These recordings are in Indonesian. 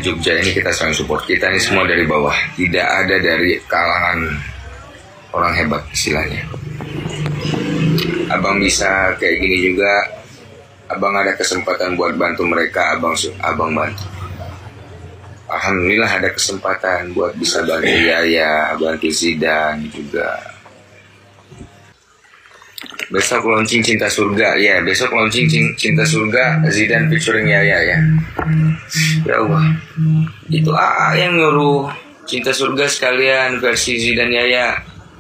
Jogja ini kita saling support. Kita ini semua dari bawah, tidak ada dari kalangan orang hebat istilahnya. Abang bisa kayak gini juga, abang ada kesempatan buat bantu mereka, abang bantu. Alhamdulillah ada kesempatan buat bisa bantu Yaya, bantu Zidan juga. Besok launching Cinta Surga, ya besok launching Cinta Surga, Zidan featuring Yaya ya. Ya Allah, itu AA yang nyuruh Cinta Surga sekalian versi Zidan Yaya.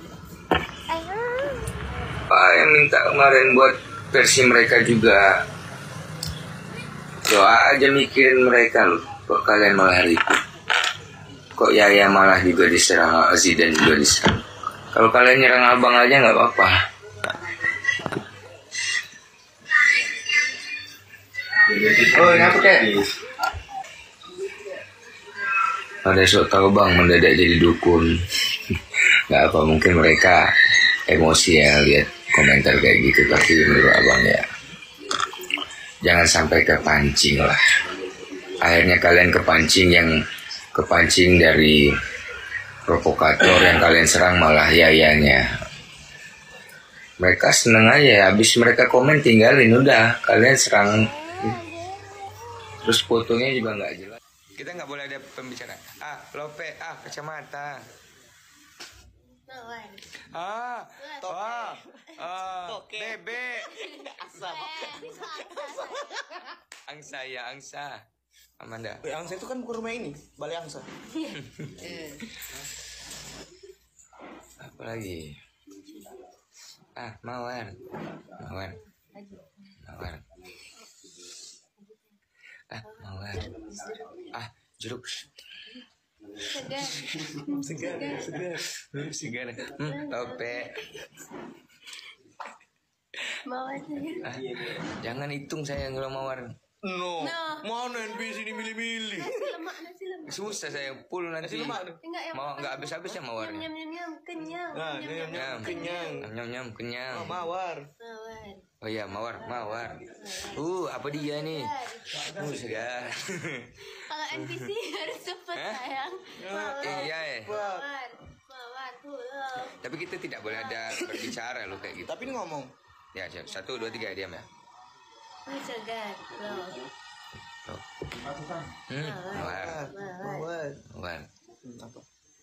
Pak yang minta kemarin buat versi mereka juga. Doa aja mikirin mereka loh. Kok kalian malah ribut? Kok Yaya malah juga diserang, Zidan juga diserang? Kalau kalian nyerang abang aja nggak apa-apa. Oh, kenapa kayak? Ada sok tahu bang mendadak jadi dukun. Nggak apa, mungkin mereka emosi ya lihat komentar kayak gitu. Tapi menurut abang ya, jangan sampai kepancing lah. Akhirnya kalian kepancing dari provokator yang kalian serang malah Yayanya. Mereka seneng aja, habis mereka komen tinggalin udah, kalian serang. Terus fotonya juga nggak jelas. Kita nggak boleh ada pembicaraan. Lope, kacamata. Bebe. Asam. Angsa. Amanda. Angsa itu kan bukan rumah ini, Balai Angsa. Apa lagi? Mawar. Mawar. Jeruk. Segar. Tope. Mawar. Jangan hitung saya kalau mawar. No. Mana NPC ini milih-milih? Nasi lemak. Susah saya full nanti. Mau nggak habis-habis ya mawarnya. Kenyang. Kenyang. Mawar. Oh iya, mawar. Apa dia nih? Segar. Kalau NPC harus cepet sayang. Iya ya. Mawar. Tapi kita tidak boleh ada berbicara loh kayak gitu. Tapi ini ngomong. Ya, 1, 2, 3 diam ya. Segar. Mawar. Apa?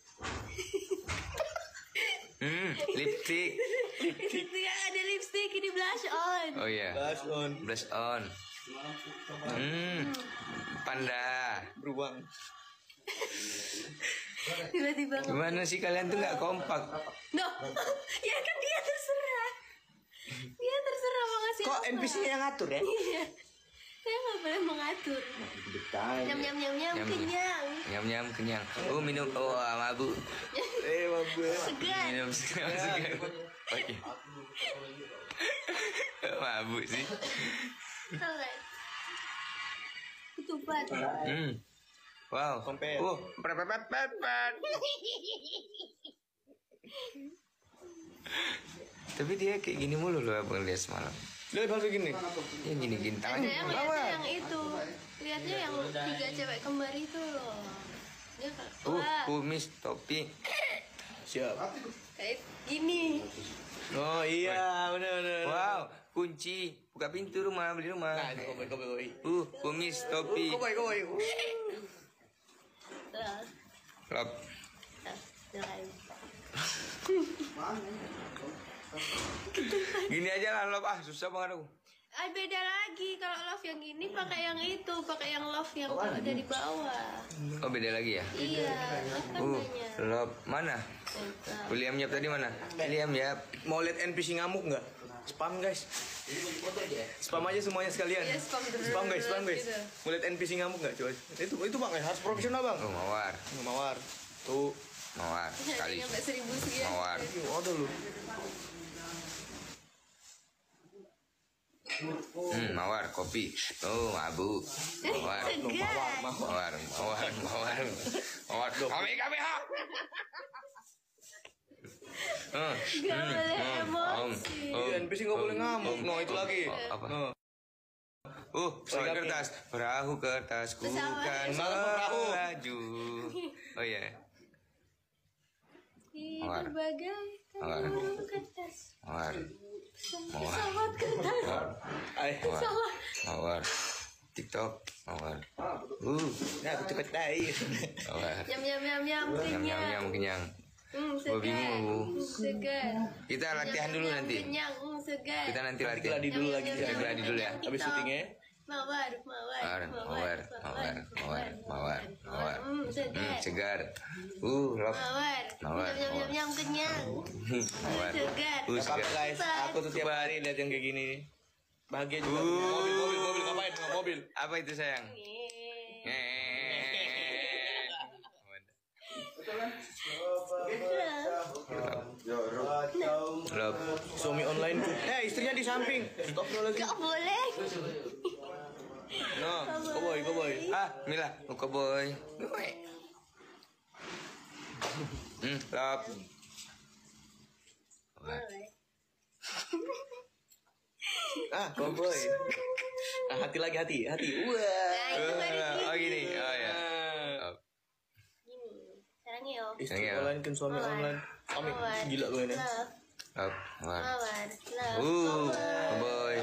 Lipstick. Ada lipstick ini blush on. Oh iya. Blush on. Panda. Beruang. Tiba-tiba. Gimana sih kalian tuh nggak kompak? No. Ya kan dia terserah. Mau ngasih Kok apa. NPC-nya yang ngatur ya? Iya. Saya nggak boleh mengatur. Nyam Kenyang. Minum. Mabuk. Mabuk. Segar. Minum segar. Oke. Mabuk sih. Alright. Ketupat. Wow. Kompet. Tapi dia kayak gini mulu loh abang lihat semalam. Dia palsu gini. Ya gini tangannya. Saya melihatnya yang itu. Lihatnya yang 3 cewek kembar itu loh. Dia Kumis, topi. Siap. kayak gini. Oh iya, benar. Wow, kunci. Buka pintu rumah, beli rumah. Nah, itu koboi. Kumis, topi. Koboi. Lop. Gini aja lah love, susah banget aku. Beda lagi kalau love yang gini pakai yang itu, pakai yang love yang ada di bawah. Oh beda lagi ya? Iya, makanya. Love mana? William Yap tadi mana? William Yap. Mau lihat NPC ngamuk nggak? Spam guys. Spam aja semuanya sekalian. Iya, Spam guys. gitu. Mau lihat NPC ngamuk nggak coy? Itu bang harus profesional bang. Oh mawar. Mawar. Tuh. Mawar. Sekali. Nyampe 1000 sekian. Mawar. Ada lu. Mawar kopi. Oh mabuk. Mawar. Segar. Mawar. Kami ha. Gak boleh emosi. NPC nggak boleh ngamuk. No itu lagi. Apa? No. Pesawat kertas. Perahu kertasku kan melaju. Oh iya. Di Mawar. berbagai Mawar. perahu kertas. Mawar. Pesawat kertas. Pesawat. Mawar. TikTok. Mawar. Nah, aku cepet dai. Mawar. Nyam nyam nyam nyam kenyang. Kenyang. Segar. Bingung. Segar. Kita latihan dulu nanti. Kenyang, segar. Kita nanti latihan. Gladi dulu lagi. Kita gladi dulu ya. Habis syutingnya. Mawar. Segar. Lop. Mawar. Nyam nyam kenyang. Mawar. Segar. Apa guys? Aku tuh tiap hari lihat yang kayak gini. Bahagia juga. Mobil ngapain? Mobil. Apa itu sayang? Lop. Suami online. Istrinya di samping. Stop dulu lagi. Gak boleh. No, koboy. Mila, muka boy. Lop. Koboy. Hati. Wah. Nah, itu baru Oh gini. Oh ya. Gini. Sekarang yo. Istri online kan suami online. Suami gila gue ini. Lop. Mawar. Boy.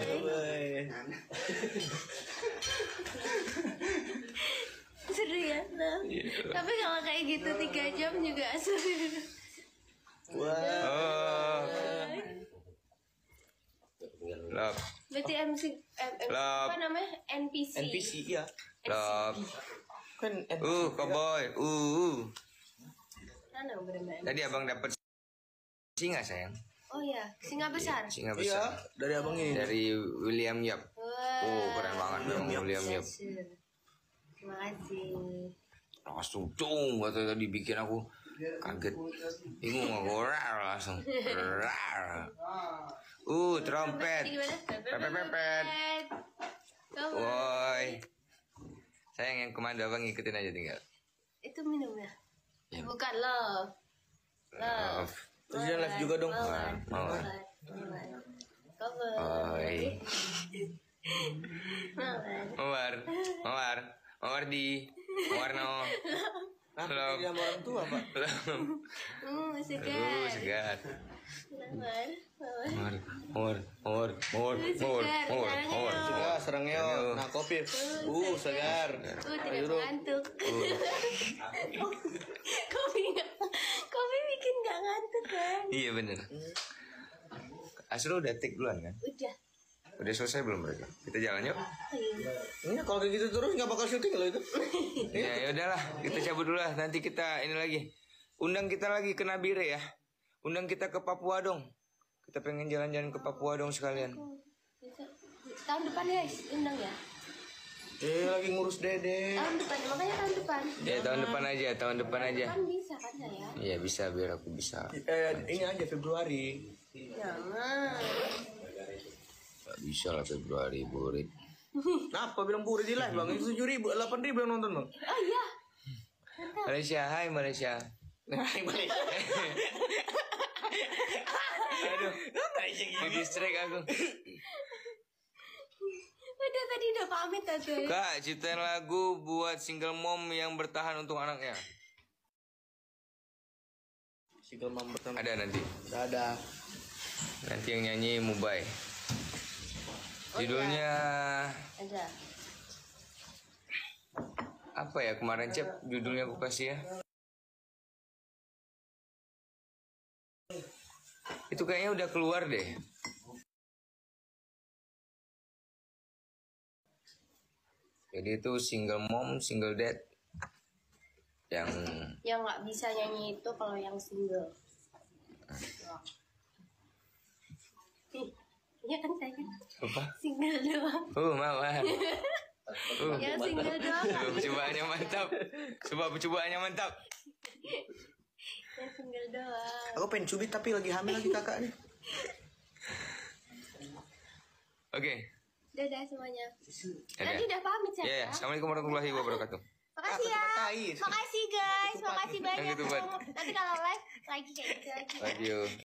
Seru ya, Love. Tapi kalau kayak gitu 3 jam juga seru. Wah. Lop. Berarti apa namanya? NPC. NPC ya. Lop. Kan Cowboy. Mana bener-bener? Tadi abang dapat singa sayang. Oh ya, singa besar. Singa Iya, besar. dari abang ini. Dari William Yap. Wah. Keren banget memang William Yap. Terima kasih. Langsung kata tadi bikin aku kaget. Bingung ngorar langsung. Rar. Trompet. Pepet. Woi. Sayang yang kemana abang ngikutin aja tinggal. Itu minumnya. Ya. Bukan love. Terus dia live juga dong. Mawar. Oi. Mawar di Warno. Belum. Dia sama orang tua, Pak. Segar. Mawar. Segar, serangnya. Nah, kopi. Segar. Tidak ngantuk. Kopi bikin gak ngantuk kan? Iya bener. Asro udah take duluan kan? Udah selesai belum mereka? Kita jalan yuk. Ini kalau kayak gitu terus nggak bakal syuting loh itu. Ya udahlah, kita cabut dulu lah. Nanti kita ini lagi. Undang kita lagi ke Nabire ya. Undang kita ke Papua dong. Kita pengen jalan-jalan ke Papua dong sekalian. Tahun depan guys, undang ya. Lagi ngurus dede. Tahun depan, makanya tahun depan. Ya tahun depan aja. Tahun bisa kan saya? Iya bisa, biar aku bisa. Ini aja Februari. Jangan. Gak bisa lah Februari, Burit. Apa bilang pura di live bang? Itu 7.000, 8.000 yang nonton bang. Oh iya. Malaysia, hai Malaysia. Aduh, di distract aku. Udah tadi udah pamit aku. Kak, ciptain lagu buat single mom yang bertahan untuk anaknya. Single mom bertahan. Ada nanti. Ada. Nanti yang nyanyi Mubai. Judulnya Ada. apa ya kemarin Cep? Judulnya aku kasih ya. Itu kayaknya udah keluar deh. Jadi itu single mom, single dad yang nggak bisa nyanyi itu kalau yang single. Iya kan saya apa? single doang. Mawar. Yang single doang. Percobaannya mantap. Percobaannya mantap. Yang single doang. Aku pengen cubit tapi lagi hamil lagi kakak nih. Oke. Dadah semuanya. Dadah. Nanti udah pamit saya. Ya, Assalamualaikum warahmatullahi wabarakatuh. Makasih ya. Makasih guys. Makasih banyak. Yang gitu, Bud. Nanti kalau live lagi kayak gitu lagi. Thank you.